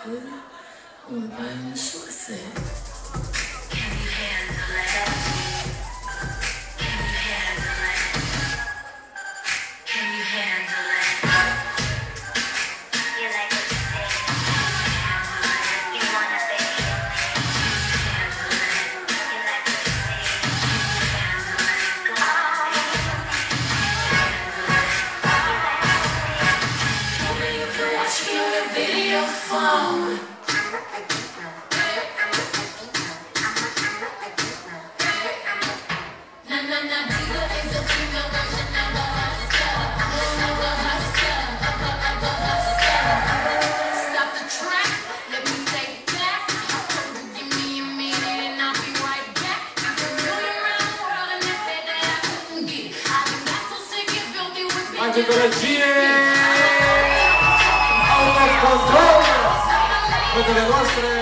Un paio di sciorze. Can you handle it? Can you handle it? Can you handle it? You like what you say? Handle it. You wanna be handle it. You like what you say? Handle it. Go on, baby. Handle it. You like what you say? Maybe you can watch me on your video phone. Anche con le gine out of control, tutte le vostre